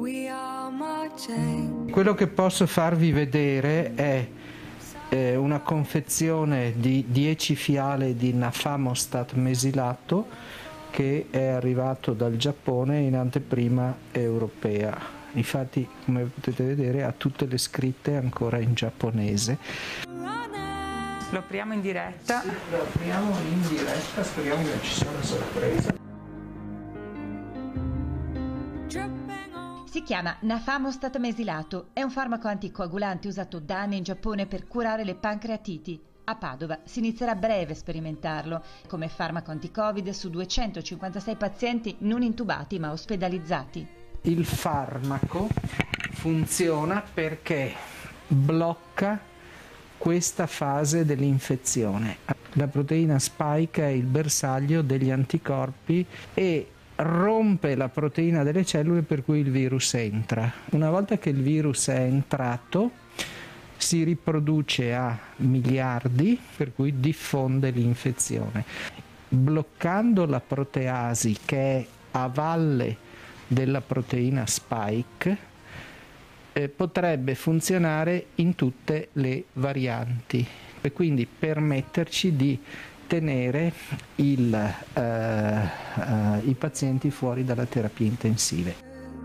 Quello che posso farvi vedere è una confezione di 10 fiale di Nafamostat mesilato che è arrivato dal Giappone in anteprima europea. Infatti, come potete vedere, ha tutte le scritte ancora in giapponese. Lo apriamo in diretta? Sì, lo apriamo in diretta, speriamo che non ci sia una sorpresa. Si chiama Nafamostat mesilato, è un farmaco anticoagulante usato da anni in Giappone per curare le pancreatiti. A Padova si inizierà a breve a sperimentarlo come farmaco anti-Covid su 256 pazienti non intubati ma ospedalizzati. Il farmaco funziona perché blocca questa fase dell'infezione. La proteina spike è il bersaglio degli anticorpi e rompe la proteina delle cellule per cui il virus entra. Una volta che il virus è entrato, si riproduce a miliardi, per cui diffonde l'infezione. Bloccando la proteasi, che è a valle della proteina spike, potrebbe funzionare in tutte le varianti e quindi permetterci di tenere i pazienti fuori dalla terapia intensive.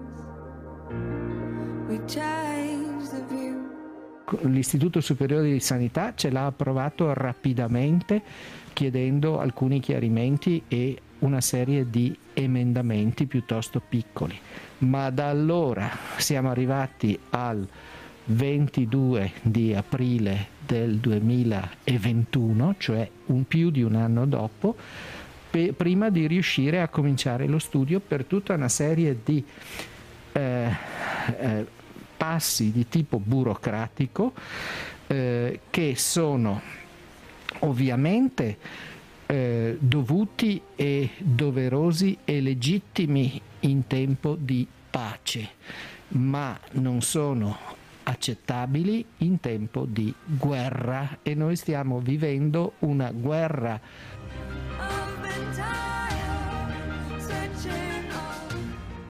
L'Istituto Superiore di Sanità ce l'ha approvato rapidamente, chiedendo alcuni chiarimenti e una serie di emendamenti piuttosto piccoli, ma da allora siamo arrivati al 22 di aprile del 2021, cioè più di un anno dopo, prima di riuscire a cominciare lo studio per tutta una serie di passi di tipo burocratico che sono ovviamente dovuti e doverosi e legittimi in tempo di pace, ma non sono accettabili in tempo di guerra, e noi stiamo vivendo una guerra.